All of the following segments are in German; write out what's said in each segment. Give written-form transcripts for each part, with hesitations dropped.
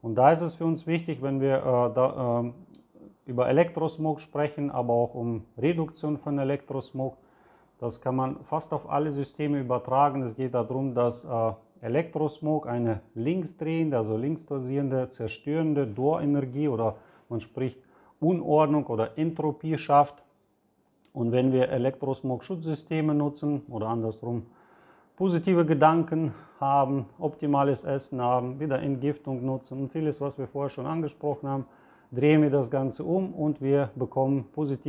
Und da ist es für uns wichtig, wenn wir über Elektrosmog sprechen, aber auch um Reduktion von Elektrosmog. Das kann man fast auf alle Systeme übertragen. Es geht darum, dass Elektrosmog eine linksdrehende, also linksdosierende, zerstörende Door-Energie oder man spricht Unordnung oder Entropie schafft. Und wenn wir Elektrosmog-Schutzsysteme nutzen oder andersrum positive Gedanken haben, optimales Essen haben, wieder Entgiftung nutzen und vieles, was wir vorher schon angesprochen haben, drehen wir das Ganze um und wir bekommen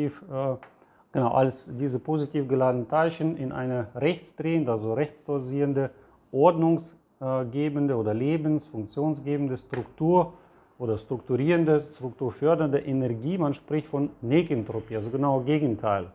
als diese positiv geladenen Teilchen in eine rechtsdrehende, also rechtsdosierende, ordnungsgebende oder funktionsgebende Struktur oder strukturierende, strukturfördernde Energie. Man spricht von Negentropie, also genau Gegenteil.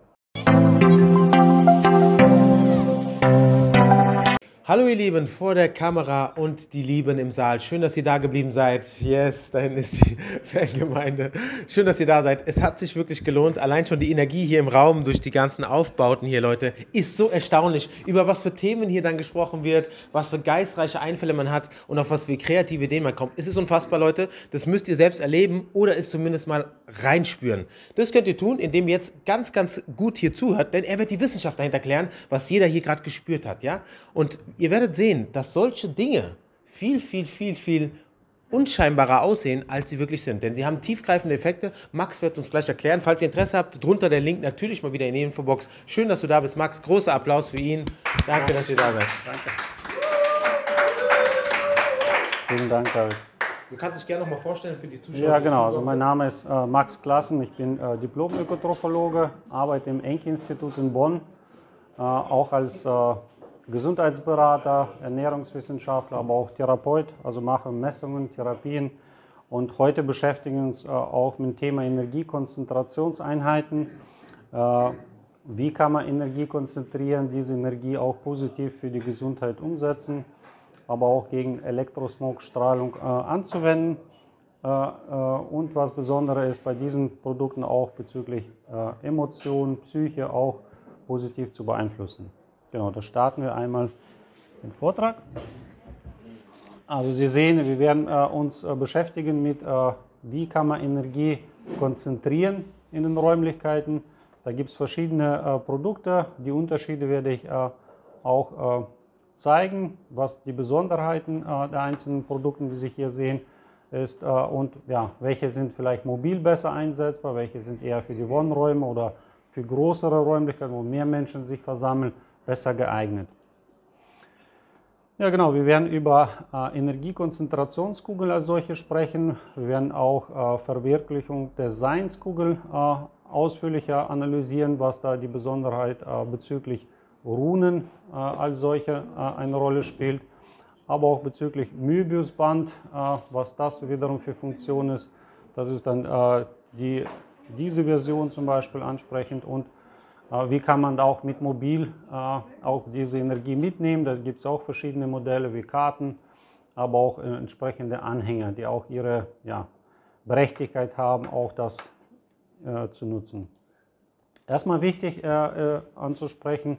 Hallo ihr Lieben vor der Kamera und die Lieben im Saal. Schön, dass ihr da geblieben seid. Yes, da hinten ist die Fangemeinde. Schön, dass ihr da seid. Es hat sich wirklich gelohnt. Allein schon die Energie hier im Raum durch die ganzen Aufbauten hier, Leute, ist so erstaunlich, über was für Themen hier dann gesprochen wird, was für geistreiche Einfälle man hat und auf was für kreative Ideen man kommt. Es ist unfassbar, Leute. Das müsst ihr selbst erleben oder es zumindest mal reinspüren. Das könnt ihr tun, indem ihr jetzt ganz, ganz gut hier zuhört, denn er wird die Wissenschaft dahinter klären, was jeder hier gerade gespürt hat, ja? Und ihr werdet sehen, dass solche Dinge viel unscheinbarer aussehen, als sie wirklich sind. Denn sie haben tiefgreifende Effekte. Max wird uns gleich erklären. Falls ihr Interesse habt, drunter der Link natürlich mal wieder in die Infobox. Schön, dass du da bist, Max. Großer Applaus für ihn. Danke, dass ihr da seid. Danke. Vielen Dank, David. Du kannst dich gerne noch mal vorstellen für die Zuschauer. Ja, genau. Also mein Name ist Max Klassen. Ich bin Diplom-Ökotrophologe, arbeite im Enke-Institut in Bonn, auch als Gesundheitsberater, Ernährungswissenschaftler, aber auch Therapeut, also mache Messungen, Therapien und heute beschäftigen wir uns auch mit dem Thema Energiekonzentrationseinheiten. Wie kann man Energie konzentrieren, diese Energie auch positiv für die Gesundheit umsetzen, aber auch gegen Elektrosmogstrahlung anzuwenden. Und was Besonderes ist bei diesen Produkten auch bezüglich Emotionen, Psyche auch positiv zu beeinflussen. Genau, da starten wir einmal den Vortrag. Also Sie sehen, wir werden uns beschäftigen mit, wie kann man Energie konzentrieren in den Räumlichkeiten. Da gibt es verschiedene Produkte. Die Unterschiede werde ich auch zeigen, was die Besonderheiten der einzelnen Produkte, die Sie hier sehen, ist und ja, welche sind vielleicht mobil besser einsetzbar, welche sind eher für die Wohnräume oder für größere Räumlichkeiten, wo mehr Menschen sich versammeln, besser geeignet. Ja genau, wir werden über Energiekonzentrationskugel als solche sprechen. Wir werden auch Verwirklichung der Seinskugel ausführlicher analysieren, was da die Besonderheit bezüglich Runen als solche eine Rolle spielt. Aber auch bezüglich Möbiusband, was das wiederum für Funktion ist. Das ist dann diese Version zum Beispiel ansprechend und wie kann man da auch mit Mobil auch diese Energie mitnehmen. Da gibt es auch verschiedene Modelle wie Karten, aber auch entsprechende Anhänger, die auch ihre Berechtigkeit haben, auch das zu nutzen. Erstmal wichtig anzusprechen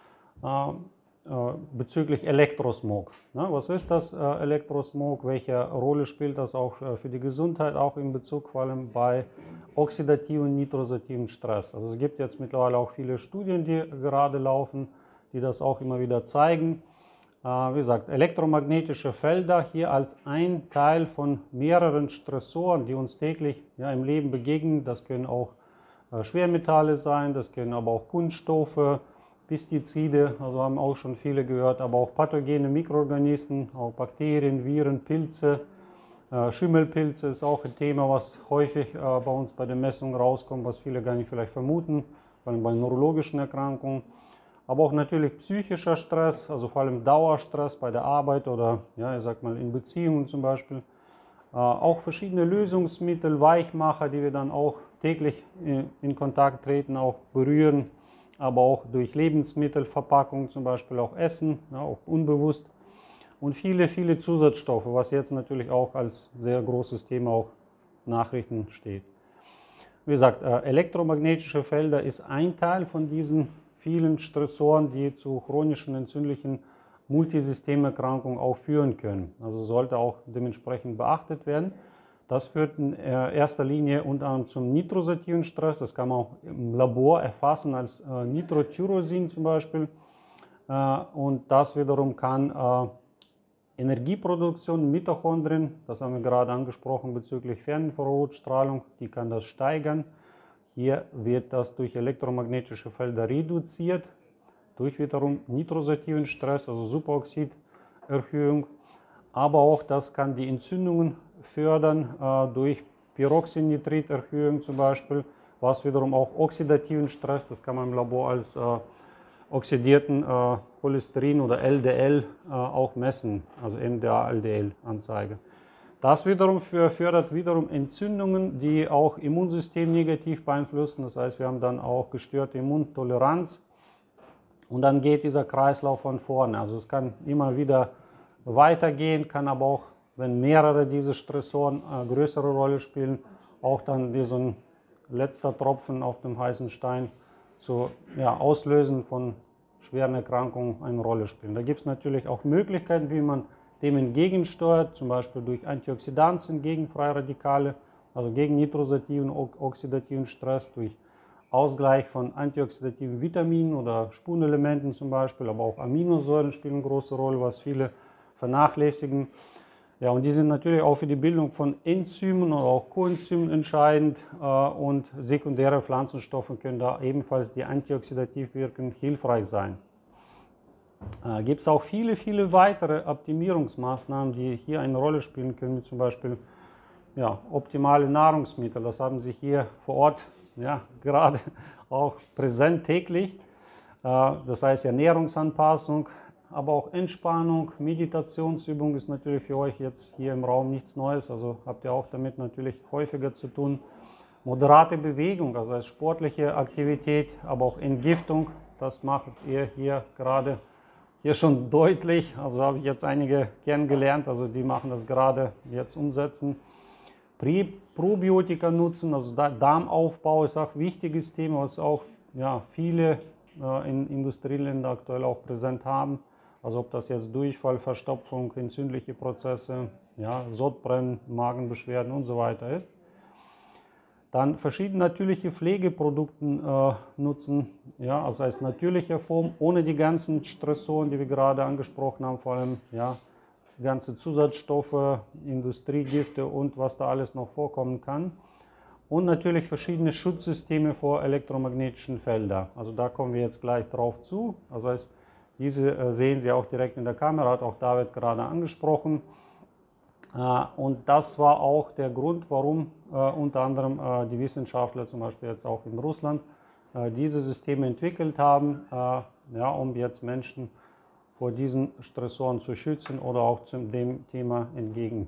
bezüglich Elektrosmog. Was ist das Elektrosmog? Welche Rolle spielt das auch für die Gesundheit, auch in Bezug vor allem bei oxidativen und nitrosativen Stress? Also es gibt jetzt mittlerweile auch viele Studien, die gerade laufen, die das auch immer wieder zeigen. Wie gesagt, elektromagnetische Felder hier als ein Teil von mehreren Stressoren, die uns täglich im Leben begegnen. Das können auch Schwermetalle sein, das können aber auch Kunststoffe, Pestizide, also haben auch schon viele gehört, aber auch pathogene Mikroorganismen, auch Bakterien, Viren, Pilze, Schimmelpilze ist auch ein Thema, was häufig bei uns bei den Messungen rauskommt, was viele gar nicht vielleicht vermuten, vor allem bei neurologischen Erkrankungen. Aber auch natürlich psychischer Stress, also vor allem Dauerstress bei der Arbeit oder ich sag mal in Beziehungen zum Beispiel. Auch verschiedene Lösungsmittel, Weichmacher, die wir dann auch täglich in Kontakt treten, auch berühren. Aber auch durch Lebensmittelverpackung, zum Beispiel auch Essen, auch unbewusst. Und viele Zusatzstoffe, was jetzt natürlich auch als sehr großes Thema auch Nachrichten steht. Wie gesagt, elektromagnetische Felder ist ein Teil von diesen vielen Stressoren, die zu chronischen entzündlichen Multisystemerkrankungen auch führen können. Also sollte auch dementsprechend beachtet werden. Das führt in erster Linie unter anderem zum nitrosativen Stress. Das kann man auch im Labor erfassen als Nitrotyrosin zum Beispiel. Und das wiederum kann Energieproduktion, Mitochondrien, das haben wir gerade angesprochen bezüglich Ferninfrarotstrahlung, die kann das steigern. Hier wird das durch elektromagnetische Felder reduziert, durch wiederum nitrosativen Stress, also Superoxiderhöhung. Aber auch das kann die Entzündungen fördern durch Peroxynitriterhöhung zum Beispiel, was wiederum auch oxidativen Stress, das kann man im Labor als oxidierten Cholesterin oder LDL auch messen, also MDA-LDL-Anzeige. Das wiederum fördert wiederum Entzündungen, die auch Immunsystem negativ beeinflussen. Das heißt, wir haben dann auch gestörte Immuntoleranz und dann geht dieser Kreislauf von vorne. Also es kann immer wieder weitergehen, kann aber auch, wenn mehrere diese Stressoren größere Rolle spielen, auch dann wie so ein letzter Tropfen auf dem heißen Stein zu Auslösen von schweren Erkrankungen eine Rolle spielen. Da gibt es natürlich auch Möglichkeiten, wie man dem entgegensteuert, zum Beispiel durch Antioxidantien gegen freie Radikale, also gegen nitrosativen, oxidativen Stress, durch Ausgleich von antioxidativen Vitaminen oder Spurenelementen zum Beispiel, aber auch Aminosäuren spielen eine große Rolle, was viele vernachlässigen. Ja, und die sind natürlich auch für die Bildung von Enzymen oder auch Coenzymen entscheidend und sekundäre Pflanzenstoffe können da ebenfalls, die antioxidativ wirken, hilfreich sein. Gibt es auch viele weitere Optimierungsmaßnahmen, die hier eine Rolle spielen können, wie zum Beispiel optimale Nahrungsmittel. Das haben Sie hier vor Ort gerade auch präsent täglich. Das heißt Ernährungsanpassung, aber auch Entspannung, Meditationsübung ist natürlich für euch jetzt hier im Raum nichts Neues, also habt ihr auch damit natürlich häufiger zu tun. Moderate Bewegung, also als sportliche Aktivität, aber auch Entgiftung, das macht ihr hier gerade hier schon deutlich, also habe ich jetzt einige kennengelernt, also die machen das gerade jetzt umsetzen. Probiotika nutzen, also Darmaufbau ist auch ein wichtiges Thema, was auch viele in Industrieländern aktuell auch präsent haben. Also ob das jetzt Durchfall, Verstopfung, entzündliche Prozesse, Sodbrennen, Magenbeschwerden und so weiter ist. Dann verschiedene natürliche Pflegeprodukte nutzen, also als natürliche Form, ohne die ganzen Stressoren, die wir gerade angesprochen haben, vor allem die ganzen Zusatzstoffe, Industriegifte und was da alles noch vorkommen kann. Und natürlich verschiedene Schutzsysteme vor elektromagnetischen Feldern. Also da kommen wir jetzt gleich drauf zu. Also diese sehen Sie auch direkt in der Kamera, hat auch David gerade angesprochen. Und das war auch der Grund, warum unter anderem die Wissenschaftler zum Beispiel jetzt auch in Russland diese Systeme entwickelt haben, um jetzt Menschen vor diesen Stressoren zu schützen oder auch zu dem Thema entgegen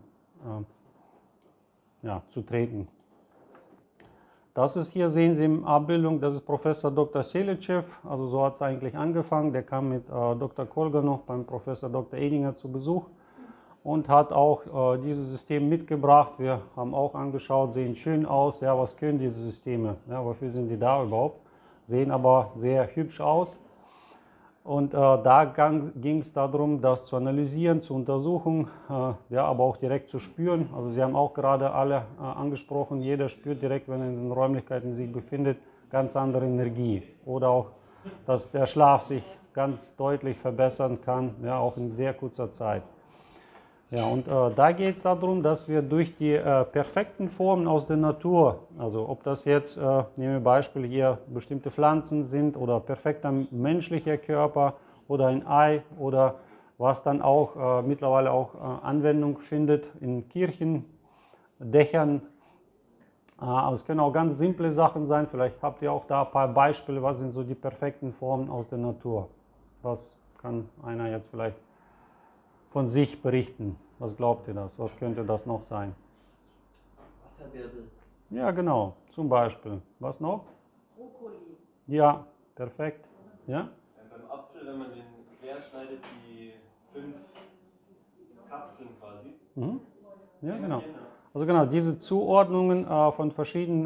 zu treten. Das ist hier, sehen Sie in Abbildung, das ist Professor Dr. Selicev, also so hat es eigentlich angefangen. Der kam mit Dr. Kolganov beim Professor Dr. Edinger zu Besuch und hat auch dieses System mitgebracht. Wir haben auch angeschaut, sehen schön aus, was können diese Systeme, wofür sind die da überhaupt, sehen aber sehr hübsch aus. Und da ging es darum, das zu analysieren, zu untersuchen, aber auch direkt zu spüren. Also Sie haben auch gerade alle angesprochen, jeder spürt direkt, wenn er in den Räumlichkeiten sich befindet, ganz andere Energie. Oder auch, dass der Schlaf sich ganz deutlich verbessern kann, auch in sehr kurzer Zeit. Ja, und da geht es darum, dass wir durch die perfekten Formen aus der Natur, also ob das jetzt, nehmen wir Beispiel hier, bestimmte Pflanzen sind oder perfekter menschlicher Körper oder ein Ei oder was dann auch mittlerweile auch Anwendung findet in Kirchen, Dächern. Es können auch ganz simple Sachen sein, vielleicht habt ihr auch da ein paar Beispiele, was sind so die perfekten Formen aus der Natur. Was kann einer jetzt vielleicht von sich berichten? Was glaubt ihr das? Was könnte das noch sein? Wasserwirbel. Ja, genau, zum Beispiel. Was noch? Brokkoli. Ja, perfekt. Ja? Beim Apfel, wenn man den quer schneidet, die 5 Kapseln quasi. Mhm. Ja, genau. Also genau, diese Zuordnungen von verschiedenen,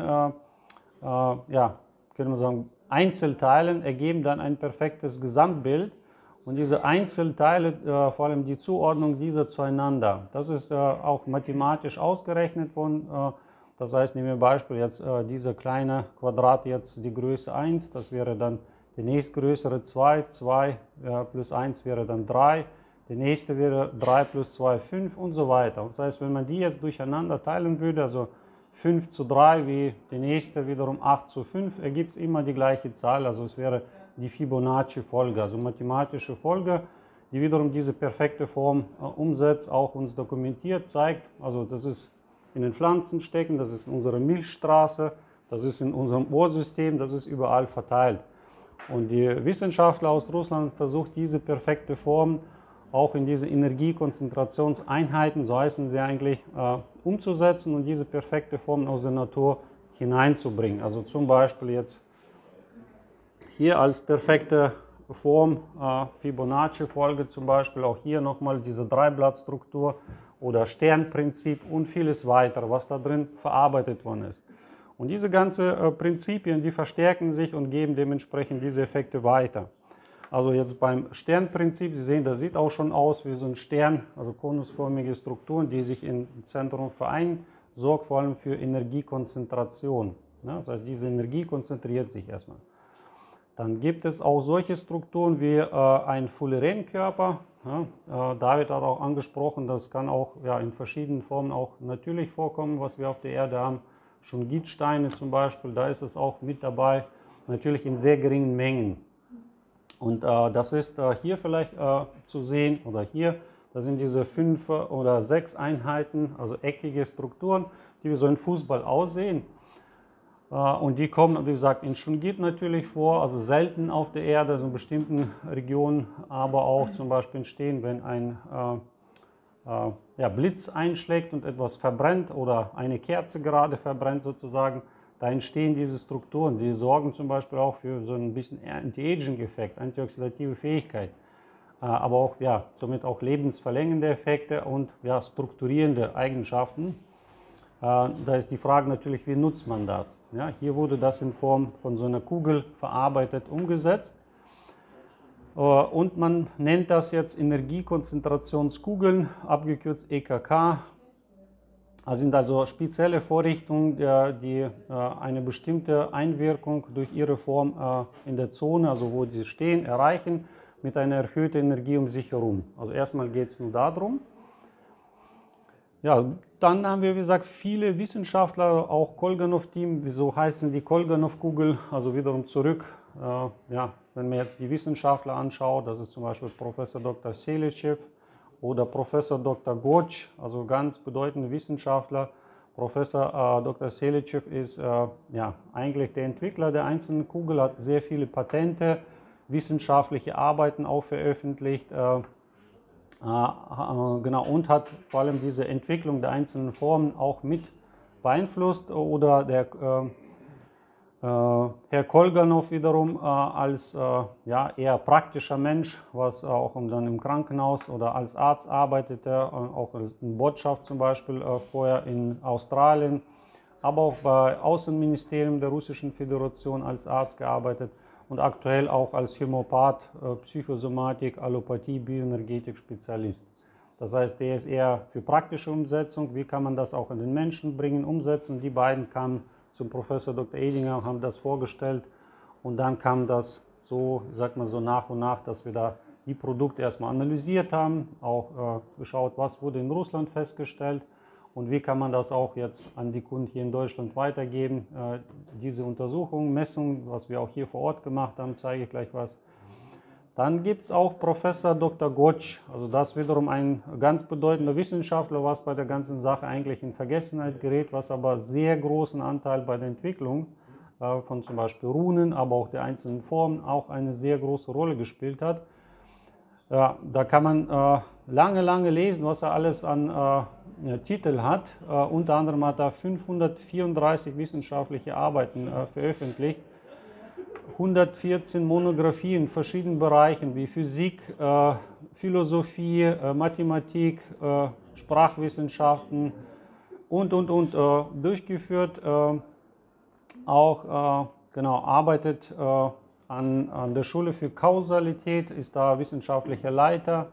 können wir sagen, Einzelteilen ergeben dann ein perfektes Gesamtbild. Und diese Einzelteile, vor allem die Zuordnung dieser zueinander, das ist auch mathematisch ausgerechnet worden. Das heißt, nehmen wir Beispiel jetzt dieser kleine Quadrat jetzt die Größe 1, das wäre dann die nächstgrößere 2, 2 plus 1 wäre dann 3, die nächste wäre 3 plus 2, 5 und so weiter. Das heißt, wenn man die jetzt durcheinander teilen würde, also 5 zu 3 wie die nächste wiederum 8 zu 5, ergibt es immer die gleiche Zahl, also es wäre die Fibonacci-Folge, also mathematische Folge, die wiederum diese perfekte Form umsetzt, auch uns dokumentiert, zeigt. Also das ist in den Pflanzen stecken, das ist in unserer Milchstraße, das ist in unserem Ohrsystem, das ist überall verteilt. Und die Wissenschaftler aus Russland versuchen diese perfekte Form auch in diese Energiekonzentrationseinheiten, so heißen sie eigentlich, umzusetzen und diese perfekte Form aus der Natur hineinzubringen. Also zum Beispiel jetzt hier als perfekte Form, Fibonacci-Folge zum Beispiel, auch hier nochmal diese Dreiblattstruktur oder Sternprinzip und vieles weitere, was da drin verarbeitet worden ist. Und diese ganzen Prinzipien, die verstärken sich und geben dementsprechend diese Effekte weiter. Also jetzt beim Sternprinzip, Sie sehen, das sieht auch schon aus wie so ein Stern, also konusförmige Strukturen, die sich im Zentrum vereinen, sorgt vor allem für Energiekonzentration. Das heißt, diese Energie konzentriert sich erstmal. Dann gibt es auch solche Strukturen wie ein Fullerenkörper. David hat auch angesprochen, das kann auch in verschiedenen Formen auch natürlich vorkommen, was wir auf der Erde haben. Schungitsteine zum Beispiel, da ist es auch mit dabei, natürlich in sehr geringen Mengen. Und das ist hier vielleicht zu sehen, oder hier, das sind diese 5 oder 6 Einheiten, also eckige Strukturen, die wie so ein Fußball aussehen. Und die kommen, wie gesagt, in Schungit natürlich vor, also selten auf der Erde, also in bestimmten Regionen, aber auch zum Beispiel entstehen, wenn ein Blitz einschlägt und etwas verbrennt oder eine Kerze gerade verbrennt sozusagen, da entstehen diese Strukturen, die sorgen zum Beispiel auch für so ein bisschen Anti-Aging-Effekt, antioxidative Fähigkeit, aber auch somit auch lebensverlängernde Effekte und strukturierende Eigenschaften. Da ist die Frage natürlich, wie nutzt man das? Ja, hier wurde das in Form von so einer Kugel verarbeitet, umgesetzt. Und man nennt das jetzt Energiekonzentrationskugeln, abgekürzt EKK. Das sind also spezielle Vorrichtungen, die eine bestimmte Einwirkung durch ihre Form in der Zone, also wo sie stehen, erreichen, mit einer erhöhten Energie um sich herum. Also erstmal geht es nur darum. Ja, dann haben wir, wie gesagt, viele Wissenschaftler, auch Kolganov-Team, wieso heißen die Kolganov-Kugel, also wiederum zurück, wenn man jetzt die Wissenschaftler anschaut, das ist zum Beispiel Professor Dr. Selichev oder Professor Dr. Gotsch, also ganz bedeutende Wissenschaftler. Professor Dr. Selichev ist eigentlich der Entwickler der einzelnen Kugel, hat sehr viele Patente, wissenschaftliche Arbeiten auch veröffentlicht. Und hat vor allem diese Entwicklung der einzelnen Formen auch mit beeinflusst. Oder der Herr Kolganov wiederum als eher praktischer Mensch, was auch dann im Krankenhaus oder als Arzt arbeitete, auch in Botschaft zum Beispiel vorher in Australien, aber auch bei Außenministerium der Russischen Föderation als Arzt gearbeitet. Und aktuell auch als Homöopath, Psychosomatik, Allopathie, Bioenergetik Spezialist. Das heißt, der ist eher für praktische Umsetzung, wie kann man das auch in den Menschen bringen, umsetzen. Die beiden kamen zum Professor Dr. Edinger, haben das vorgestellt und dann kam das so, sagt man so nach und nach, dass wir da die Produkte erstmal analysiert haben, auch geschaut, was wurde in Russland festgestellt und wie kann man das auch jetzt an die Kunden hier in Deutschland weitergeben. Diese Untersuchungen, Messungen, was wir auch hier vor Ort gemacht haben, zeige ich gleich was. Dann gibt es auch Professor Dr. Gotsch, also das wiederum ein ganz bedeutender Wissenschaftler, was bei der ganzen Sache eigentlich in Vergessenheit gerät, was aber sehr großen Anteil bei der Entwicklung von zum Beispiel Runen, aber auch der einzelnen Formen auch eine sehr große Rolle gespielt hat. Ja, da kann man lange lesen, was er alles an Titel hat. Unter anderem hat er 534 wissenschaftliche Arbeiten veröffentlicht, 114 Monographien in verschiedenen Bereichen wie Physik, Philosophie, Mathematik, Sprachwissenschaften und durchgeführt. Arbeitet an der Schule für Kausalität, ist da wissenschaftlicher Leiter,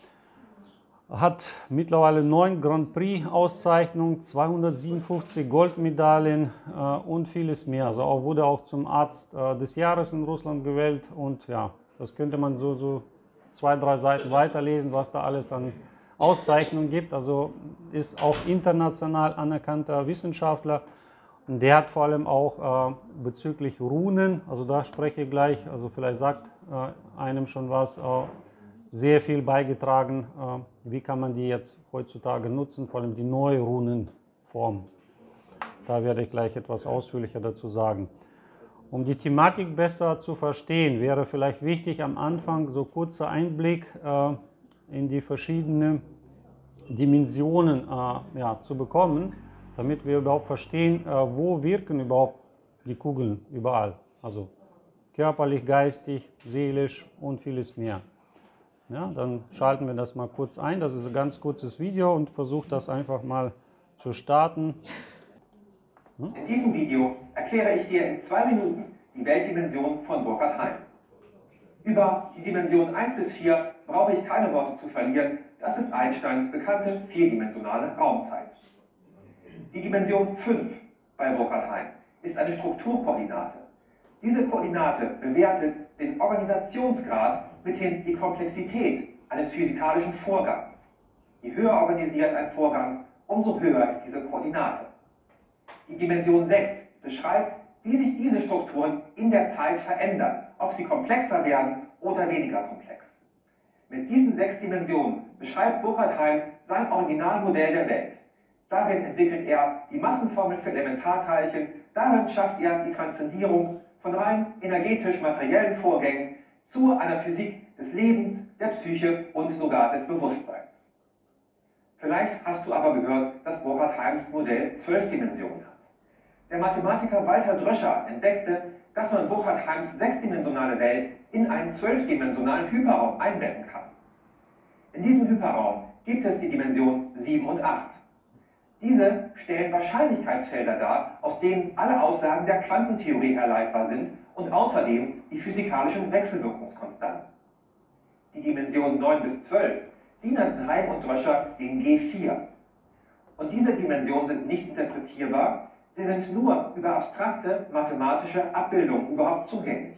hat mittlerweile 9 Grand Prix Auszeichnungen, 257 Goldmedaillen und vieles mehr. Also wurde auch zum Arzt des Jahres in Russland gewählt und ja, das könnte man so 2, 3 Seiten weiterlesen, was da alles an Auszeichnungen gibt. Also ist auch international anerkannter Wissenschaftler. Und der hat vor allem auch bezüglich Runen, also da spreche ich gleich, also vielleicht sagt einem schon was, sehr viel beigetragen. Wie kann man die jetzt heutzutage nutzen, vor allem die neue Runenform. Da werde ich gleich etwas ausführlicher dazu sagen. Um die Thematik besser zu verstehen, wäre vielleicht wichtig am Anfang so kurzer Einblick in die verschiedenen Dimensionen zu bekommen, damit wir überhaupt verstehen, wo wirken überhaupt die Kugeln überall. Also körperlich, geistig, seelisch und vieles mehr. Ja, dann schalten wir das mal kurz ein. Das ist ein ganz kurzes Video und versuche das einfach mal zu starten. In diesem Video erkläre ich dir in 2 Minuten die Weltdimension von Burkhard Heim. Über die Dimension 1 bis 4 brauche ich keine Worte zu verlieren. Das ist Einsteins bekannte vierdimensionale Raumzeit. Die Dimension 5 bei Burkhard Heim ist eine Strukturkoordinate. Diese Koordinate bewertet den Organisationsgrad mithin die Komplexität eines physikalischen Vorgangs. Je höher organisiert ein Vorgang, umso höher ist diese Koordinate. Die Dimension 6 beschreibt, wie sich diese Strukturen in der Zeit verändern, ob sie komplexer werden oder weniger komplex. Mit diesen 6 Dimensionen beschreibt Burkhard Heim sein Originalmodell der Welt. Darin entwickelt er die Massenformel für Elementarteilchen, darin schafft er die Transzendierung von rein energetisch-materiellen Vorgängen zu einer Physik des Lebens, der Psyche und sogar des Bewusstseins. Vielleicht hast du aber gehört, dass Burkhard Heims Modell 12 Dimensionen hat. Der Mathematiker Walter Dröscher entdeckte, dass man Burkhard Heims 6-dimensionale Welt in einen 12-dimensionalen Hyperraum einbetten kann. In diesem Hyperraum gibt es die Dimension 7 und 8. Diese stellen Wahrscheinlichkeitsfelder dar, aus denen alle Aussagen der Quantentheorie herleitbar sind und außerdem die physikalischen Wechselwirkungskonstanten. Die Dimensionen 9 bis 12, die nannten Heim und Dröscher den G4. Und diese Dimensionen sind nicht interpretierbar, sie sind nur über abstrakte mathematische Abbildungen überhaupt zugänglich.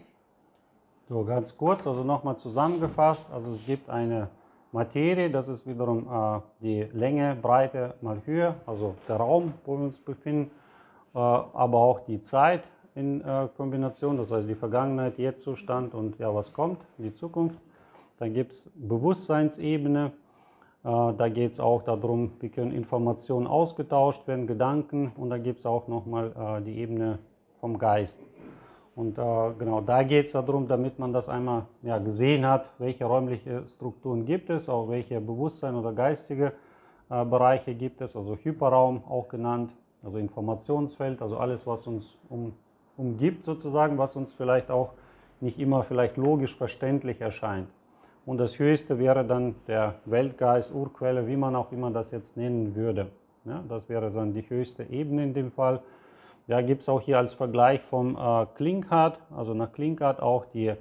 So, ganz kurz, also nochmal zusammengefasst, also es gibt eine Materie, das ist wiederum die Länge, Breite mal Höhe, also der Raum, wo wir uns befinden, aber auch die Zeit in Kombination, das heißt die Vergangenheit, Jetztzustand und ja, was kommt, die Zukunft. Dann gibt es Bewusstseinsebene, da geht es auch darum, wie können Informationen ausgetauscht werden, Gedanken, und da gibt es auch nochmal die Ebene vom Geist. Und genau, da geht es darum, damit man das einmal gesehen hat, welche räumliche Strukturen gibt es, auch welche Bewusstsein- oder geistige Bereiche gibt es, also Hyperraum auch genannt, also Informationsfeld, also alles, was uns umgibt sozusagen, was uns vielleicht auch nicht immer vielleicht logisch verständlich erscheint. Und das Höchste wäre dann der Weltgeist, Urquelle, wie man auch immer das jetzt nennen würde. Ja, das wäre dann die höchste Ebene in dem Fall. Ja, gibt es auch hier als Vergleich vom Klinkhardt, also nach Klinkhardt auch die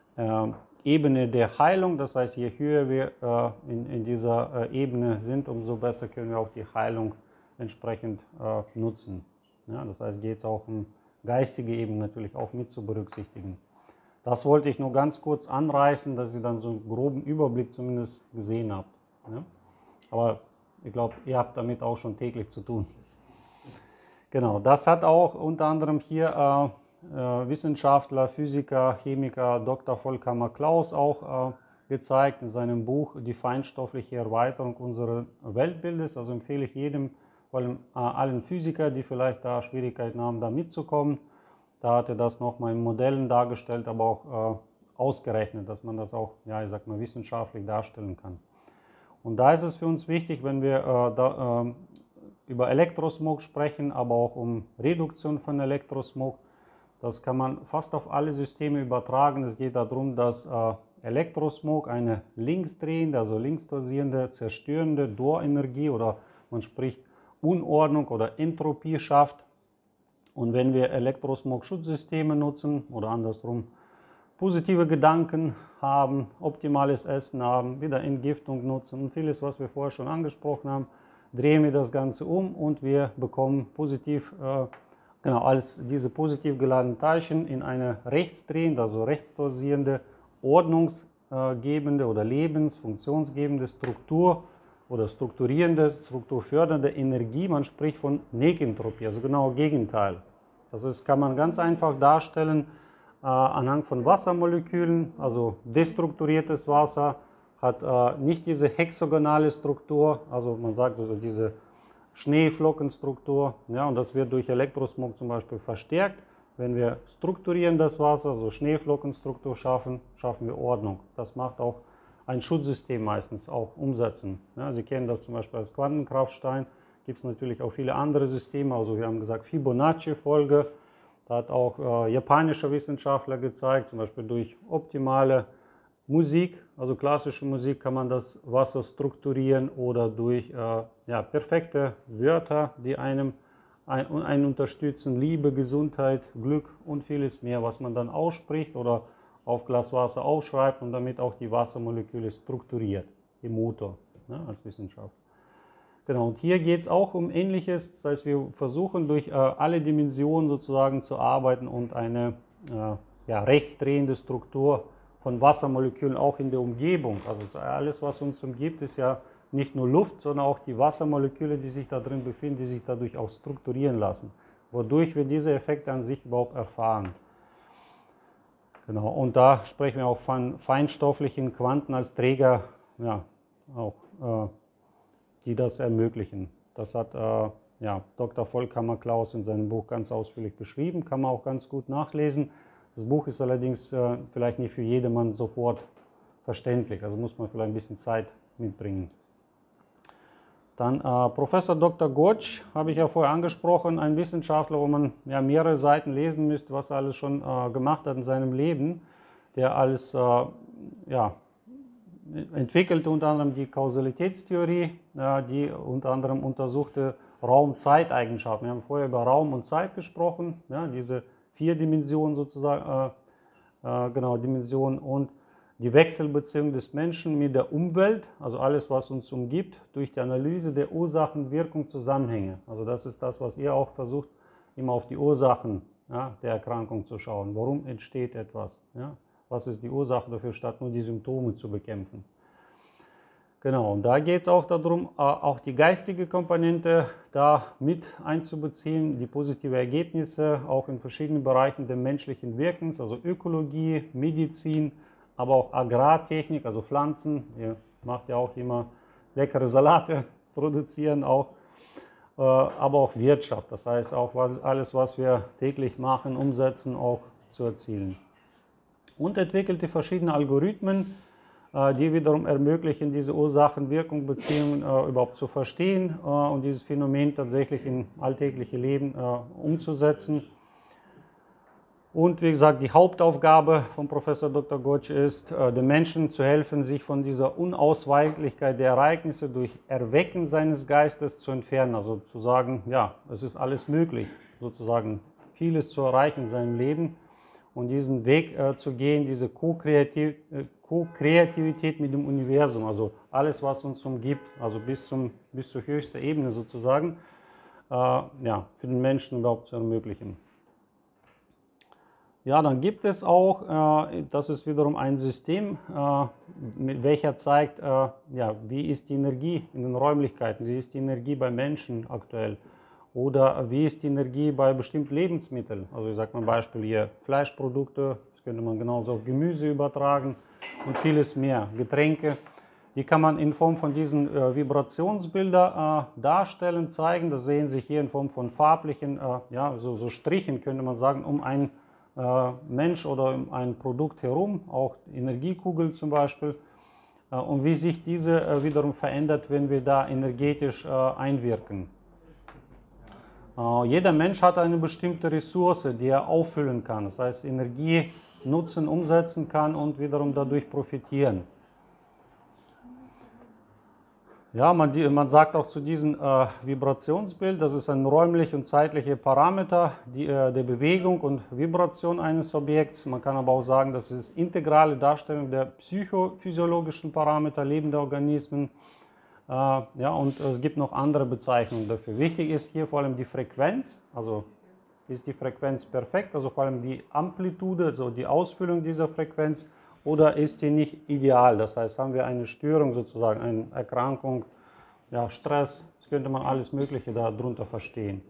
Ebene der Heilung. Das heißt, je höher wir in dieser Ebene sind, umso besser können wir auch die Heilung entsprechend nutzen. Ja, das heißt, geht es auch um geistige Ebene natürlich auch mit zu berücksichtigen. Das wollte ich nur ganz kurz anreißen, dass ihr dann so einen groben Überblick zumindest gesehen habt. Ja? Aber ich glaube, ihr habt damit auch schon täglich zu tun. Genau, das hat auch unter anderem hier Wissenschaftler, Physiker, Chemiker Dr. Volker Klaus auch gezeigt in seinem Buch Die feinstoffliche Erweiterung unseres Weltbildes. Also empfehle ich jedem, vor allem allen Physikern, die vielleicht da Schwierigkeiten haben, da mitzukommen. Da hat er das nochmal in Modellen dargestellt, aber auch ausgerechnet, dass man das auch, ja, ich sag mal, wissenschaftlich darstellen kann. Und da ist es für uns wichtig, wenn wir über Elektrosmog sprechen, aber auch um Reduktion von Elektrosmog. Das kann man fast auf alle Systeme übertragen. Es geht darum, dass Elektrosmog eine linksdrehende, also linksdosierende, zerstörende Dor-Energie oder man spricht Unordnung oder Entropie schafft. Und wenn wir Elektrosmog-Schutzsysteme nutzen oder andersrum positive Gedanken haben, optimales Essen haben, wieder Entgiftung nutzen und vieles, was wir vorher schon angesprochen haben, drehen wir das Ganze um und wir bekommen positiv, als diese positiv geladenen Teilchen in eine rechtsdrehende, also rechtsdosierende, ordnungsgebende oder funktionsgebende Struktur oder strukturierende, strukturfördernde Energie. Man spricht von Negentropie, also genau Gegenteil. Das ist, kann man ganz einfach darstellen anhand von Wassermolekülen, also destrukturiertes Wasser hat nicht diese hexagonale Struktur, also man sagt also diese Schneeflockenstruktur, ja, und das wird durch Elektrosmog zum Beispiel verstärkt. Wenn wir strukturieren das Wasser, also Schneeflockenstruktur schaffen wir Ordnung. Das macht auch ein Schutzsystem meistens auch umsetzen. Ja, Sie kennen das zum Beispiel als Quantenkraftstein, gibt es natürlich auch viele andere Systeme, also wir haben gesagt Fibonacci-Folge, da hat auch japanischer Wissenschaftler gezeigt, zum Beispiel durch optimale Musik, also klassische Musik, kann man das Wasser strukturieren oder durch perfekte Wörter, die einen unterstützen, Liebe, Gesundheit, Glück und vieles mehr, was man dann ausspricht oder auf Glas Wasser aufschreibt und damit auch die Wassermoleküle strukturiert im Motor, als Wissenschaft. Genau, und hier geht es auch um Ähnliches, das heißt, wir versuchen durch alle Dimensionen sozusagen zu arbeiten und eine rechtsdrehende Struktur von Wassermolekülen auch in der Umgebung. Also alles, was uns umgibt, ist ja nicht nur Luft, sondern auch die Wassermoleküle, die sich da drin befinden, die sich dadurch auch strukturieren lassen, wodurch wir diese Effekte an sich überhaupt erfahren. Genau, und da sprechen wir auch von feinstofflichen Quanten als Träger, die das ermöglichen. Das hat Dr. Volkhammer Klaus in seinem Buch ganz ausführlich beschrieben, kann man auch ganz gut nachlesen. Das Buch ist allerdings vielleicht nicht für jedermann sofort verständlich, also muss man vielleicht ein bisschen Zeit mitbringen. Dann Professor Dr. Gotsch, habe ich ja vorher angesprochen, ein Wissenschaftler, wo man mehrere Seiten lesen müsste, was er alles schon gemacht hat in seinem Leben, der als entwickelte unter anderem die Kausalitätstheorie, die unter anderem untersuchte Raum-Zeit-Eigenschaften. Wir haben vorher über Raum und Zeit gesprochen, diese 4 Dimensionen sozusagen, Dimensionen und die Wechselbeziehung des Menschen mit der Umwelt, also alles, was uns umgibt, durch die Analyse der Ursachen-Wirkung-Zusammenhänge. Also das ist das, was ihr auch versucht, immer auf die Ursachen der Erkrankung zu schauen. Warum entsteht etwas? Ja? Was ist die Ursache dafür, statt nur die Symptome zu bekämpfen? Genau, und da geht es auch darum, auch die geistige Komponente da mit einzubeziehen, die positive Ergebnisse auch in verschiedenen Bereichen des menschlichen Wirkens, also Ökologie, Medizin, aber auch Agrartechnik, also Pflanzen. Ihr macht ja auch immer leckere Salate, produzieren auch, aber auch Wirtschaft, das heißt auch alles, was wir täglich machen, umsetzen, auch zu erzielen. Und entwickelte verschiedene Algorithmen, die wiederum ermöglichen, diese Ursachen-Wirkung-Beziehungen überhaupt zu verstehen und dieses Phänomen tatsächlich in alltägliche Leben umzusetzen. Und wie gesagt, die Hauptaufgabe von Professor Dr. Gotsch ist, den Menschen zu helfen, sich von dieser Unausweichlichkeit der Ereignisse durch Erwecken seines Geistes zu entfernen. Also zu sagen, ja, es ist alles möglich, sozusagen vieles zu erreichen in seinem Leben und diesen Weg zu gehen, diese Co-Kreativität mit dem Universum, also alles, was uns umgibt, also bis zur höchsten Ebene sozusagen, für den Menschen überhaupt zu ermöglichen. Ja, dann gibt es auch, das ist wiederum ein System, mit welcher zeigt, wie ist die Energie in den Räumlichkeiten, wie ist die Energie bei Menschen aktuell oder wie ist die Energie bei bestimmten Lebensmitteln. Also ich sage mal Beispiel hier Fleischprodukte, das könnte man genauso auf Gemüse übertragen und vieles mehr, Getränke. Die kann man in Form von diesen Vibrationsbildern darstellen, zeigen. Das sehen Sie hier in Form von farblichen, so Strichen könnte man sagen, um ein Mensch oder ein Produkt herum, auch Energiekugel zum Beispiel, und wie sich diese wiederum verändert, wenn wir da energetisch einwirken. Jeder Mensch hat eine bestimmte Ressource, die er auffüllen kann, das heißt Energie nutzen, umsetzen kann und wiederum dadurch profitieren. Ja, man sagt auch zu diesem Vibrationsbild, das ist ein räumlich und zeitlicher Parameter der Bewegung und Vibration eines Objekts. Man kann aber auch sagen, das ist integrale Darstellung der psychophysiologischen Parameter lebender Organismen. Ja, und es gibt noch andere Bezeichnungen dafür. Wichtig ist hier vor allem die Frequenz, also ist die Frequenz perfekt, also vor allem die Amplitude, also die Ausfüllung dieser Frequenz, oder ist die nicht ideal? Das heißt, haben wir eine Störung sozusagen, eine Erkrankung, ja, Stress, das könnte man alles Mögliche darunter verstehen.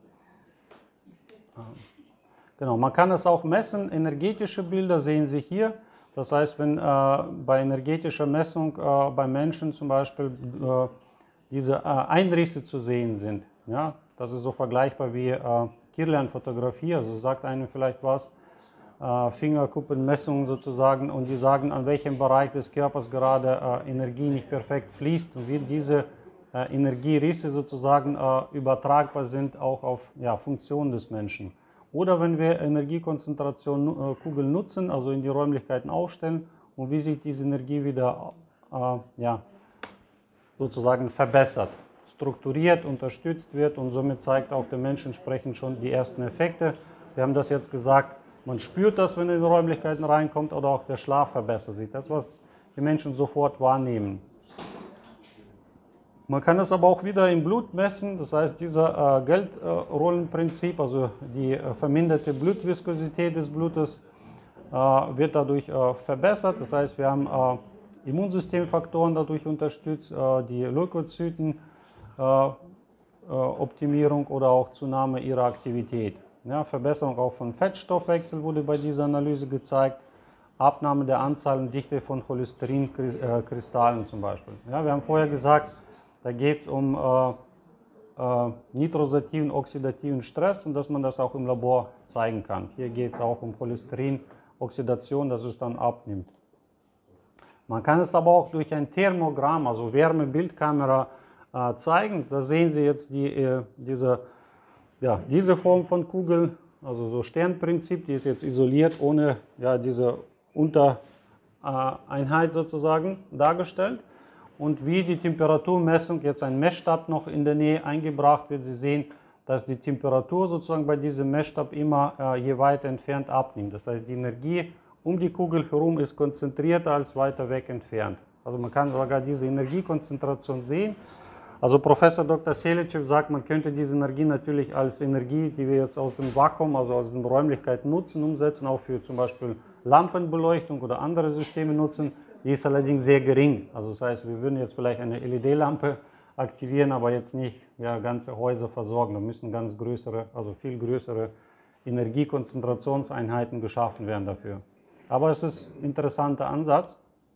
Genau, man kann es auch messen, energetische Bilder sehen Sie hier. Das heißt, wenn bei energetischer Messung bei Menschen zum Beispiel diese Einrisse zu sehen sind, ja, das ist so vergleichbar wie Kirlian-Fotografie, also sagt einem vielleicht was, Fingerkuppenmessungen sozusagen, und die sagen, an welchem Bereich des Körpers gerade Energie nicht perfekt fließt und wie diese Energierisse sozusagen übertragbar sind auch auf Funktionen des Menschen. Oder wenn wir Energiekonzentration Kugeln nutzen, also in die Räumlichkeiten aufstellen, und wie sich diese Energie wieder sozusagen verbessert, strukturiert, unterstützt wird, und somit zeigt auch der Mensch entsprechend schon die ersten Effekte. Wir haben das jetzt gesagt, man spürt das, wenn er in die Räumlichkeiten reinkommt, oder auch der Schlaf verbessert sich. Das, was die Menschen sofort wahrnehmen. Man kann es aber auch wieder im Blut messen, das heißt, dieser Geldrollenprinzip, also die verminderte Blutviskosität des Blutes, wird dadurch verbessert. Das heißt, wir haben Immunsystemfaktoren dadurch unterstützt, die Leukozytenoptimierung oder auch Zunahme ihrer Aktivität. Ja, Verbesserung auch von Fettstoffwechsel wurde bei dieser Analyse gezeigt, Abnahme der Anzahl und Dichte von Cholesterinkristallen zum Beispiel. Ja, wir haben vorher gesagt, da geht es um nitrosativen, oxidativen Stress, und dass man das auch im Labor zeigen kann. Hier geht es auch um Cholesterinoxidation, dass es dann abnimmt. Man kann es aber auch durch ein Thermogramm, also Wärmebildkamera, zeigen. Da sehen Sie jetzt diese Form von Kugel, also so Sternprinzip, die ist jetzt isoliert, ohne diese Untereinheit sozusagen dargestellt. Und wie die Temperaturmessung, jetzt ein Messstab noch in der Nähe eingebracht wird, Sie sehen, dass die Temperatur sozusagen bei diesem Messstab immer je weiter entfernt abnimmt. Das heißt, die Energie um die Kugel herum ist konzentrierter als weiter weg entfernt. Also man kann sogar diese Energiekonzentration sehen. Also Professor Dr. Selicev sagt, man könnte diese Energie natürlich als Energie, die wir jetzt aus dem Vakuum, also aus den Räumlichkeiten nutzen, umsetzen, auch für zum Beispiel Lampenbeleuchtung oder andere Systeme nutzen. Die ist allerdings sehr gering. Also das heißt, wir würden jetzt vielleicht eine LED-Lampe aktivieren, aber jetzt nicht ganze Häuser versorgen. Da müssen ganz größere, also viel größere Energiekonzentrationseinheiten geschaffen werden dafür. Aber es ist ein interessanter Ansatz.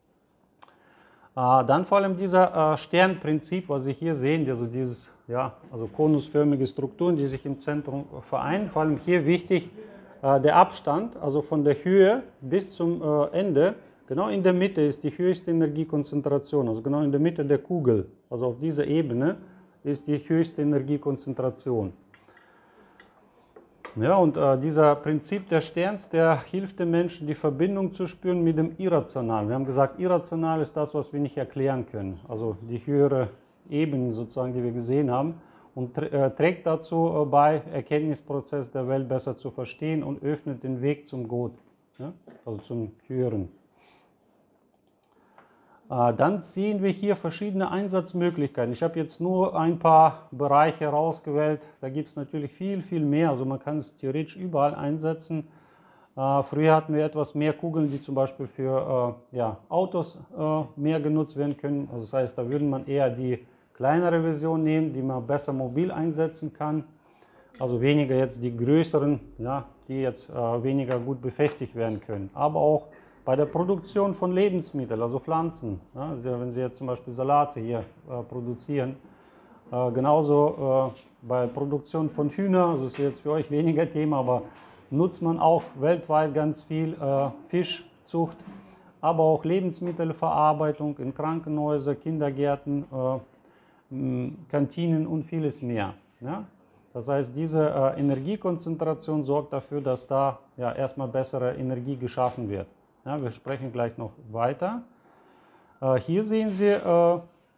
Dann vor allem dieser Sternprinzip, was Sie hier sehen, also dieses also konusförmige Strukturen, die sich im Zentrum vereinen. Vor allem hier wichtig der Abstand, also von der Höhe bis zum Ende. Genau in der Mitte ist die höchste Energiekonzentration, also genau in der Mitte der Kugel, also auf dieser Ebene ist die höchste Energiekonzentration. Ja, und dieser Prinzip des Sterns, der hilft dem Menschen, die Verbindung zu spüren mit dem Irrationalen. Wir haben gesagt, irrational ist das, was wir nicht erklären können, also die höhere Ebene sozusagen, die wir gesehen haben, und trägt dazu bei, Erkenntnisprozess der Welt besser zu verstehen und öffnet den Weg zum Gut, ja, also zum Höheren. Dann sehen wir hier verschiedene Einsatzmöglichkeiten. Ich habe jetzt nur ein paar Bereiche herausgewählt. Da gibt es natürlich viel, viel mehr. Also man kann es theoretisch überall einsetzen. Früher hatten wir etwas mehr Kugeln, die zum Beispiel für Autos mehr genutzt werden können. Also das heißt, da würde man eher die kleinere Version nehmen, die man besser mobil einsetzen kann. Also weniger jetzt die größeren, die jetzt weniger gut befestigt werden können. Aber auch bei der Produktion von Lebensmitteln, also Pflanzen, wenn Sie jetzt zum Beispiel Salate hier produzieren, genauso bei Produktion von Hühnern, also das ist jetzt für euch weniger Thema, aber nutzt man auch weltweit ganz viel Fischzucht, aber auch Lebensmittelverarbeitung in Krankenhäusern, Kindergärten, Kantinen und vieles mehr. Ja? Das heißt, diese Energiekonzentration sorgt dafür, dass da erstmal bessere Energie geschaffen wird. Ja, wir sprechen gleich noch weiter. Hier sehen Sie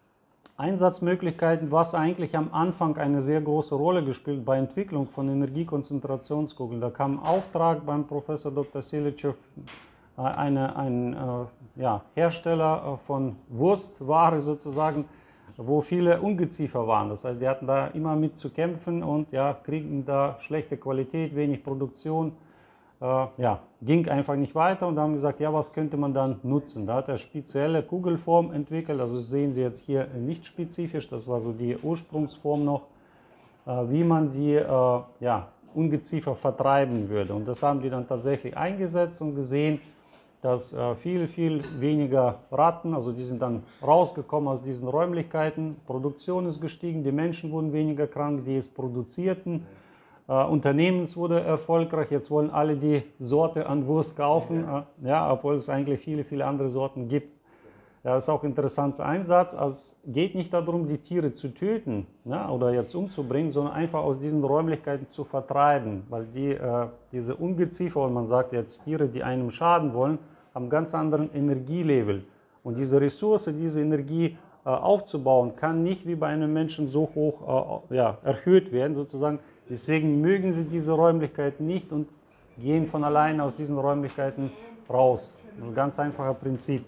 Einsatzmöglichkeiten, was eigentlich am Anfang eine sehr große Rolle gespielt bei Entwicklung von Energiekonzentrationskugeln. Da kam ein Auftrag beim Professor Dr. Selicev, ein Hersteller von Wurstware sozusagen, wo viele Ungeziefer waren. Das heißt, die hatten da immer mit zu kämpfen und ja, kriegen da schlechte Qualität, wenig Produktion. Ging einfach nicht weiter und haben gesagt, ja, was könnte man dann nutzen? Da hat er spezielle Kugelform entwickelt, also das sehen Sie jetzt hier nicht spezifisch, das war so die Ursprungsform noch, wie man die Ungeziefer vertreiben würde. Und das haben die dann tatsächlich eingesetzt und gesehen, dass viel, viel weniger Ratten, also die sind dann rausgekommen aus diesen Räumlichkeiten, Produktion ist gestiegen, die Menschen wurden weniger krank, die es produzierten. Unternehmens wurde erfolgreich, jetzt wollen alle die Sorte an Wurst kaufen, obwohl es eigentlich viele, viele andere Sorten gibt. Das ist auch ein interessanter Einsatz. Es geht nicht darum, die Tiere zu töten oder jetzt umzubringen, sondern einfach aus diesen Räumlichkeiten zu vertreiben, weil diese Ungeziefer, und man sagt jetzt Tiere, die einem schaden wollen, haben einen ganz anderen Energielevel. Und diese Ressource, diese Energie aufzubauen, kann nicht wie bei einem Menschen so hoch erhöht werden, sozusagen. Deswegen mögen sie diese Räumlichkeiten nicht und gehen von alleine aus diesen Räumlichkeiten raus. Ein ganz einfaches Prinzip.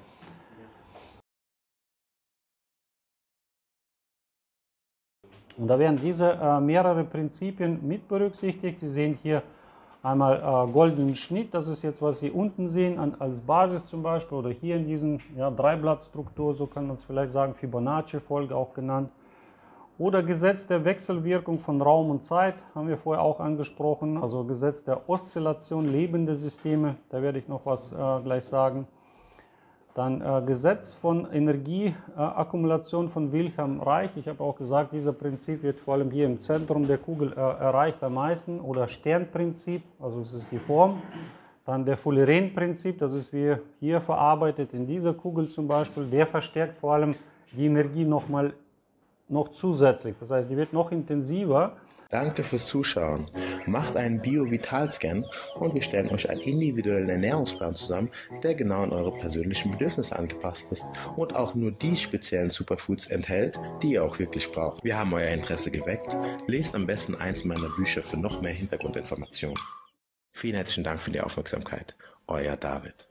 Und da werden diese mehrere Prinzipien mit berücksichtigt. Sie sehen hier einmal goldenen Schnitt, das ist jetzt, was Sie unten sehen, als Basis zum Beispiel, oder hier in diesen Dreiblattstruktur, so kann man es vielleicht sagen, Fibonacci-Folge auch genannt. Oder Gesetz der Wechselwirkung von Raum und Zeit, haben wir vorher auch angesprochen, also Gesetz der Oszillation lebender Systeme, da werde ich noch was gleich sagen. Dann Gesetz von Energieakkumulation von Wilhelm Reich. Ich habe auch gesagt, dieser Prinzip wird vor allem hier im Zentrum der Kugel erreicht am meisten. Oder Sternprinzip, also das ist die Form. Dann der Fullerene-Prinzip, das ist wie hier verarbeitet in dieser Kugel zum Beispiel. Der verstärkt vor allem die Energie noch zusätzlich. Das heißt, die wird noch intensiver. Danke fürs Zuschauen. Macht einen Bio-Vital-Scan und wir stellen euch einen individuellen Ernährungsplan zusammen, der genau an eure persönlichen Bedürfnisse angepasst ist und auch nur die speziellen Superfoods enthält, die ihr auch wirklich braucht. Wir haben euer Interesse geweckt. Lest am besten eins meiner Bücher für noch mehr Hintergrundinformationen. Vielen herzlichen Dank für die Aufmerksamkeit. Euer David.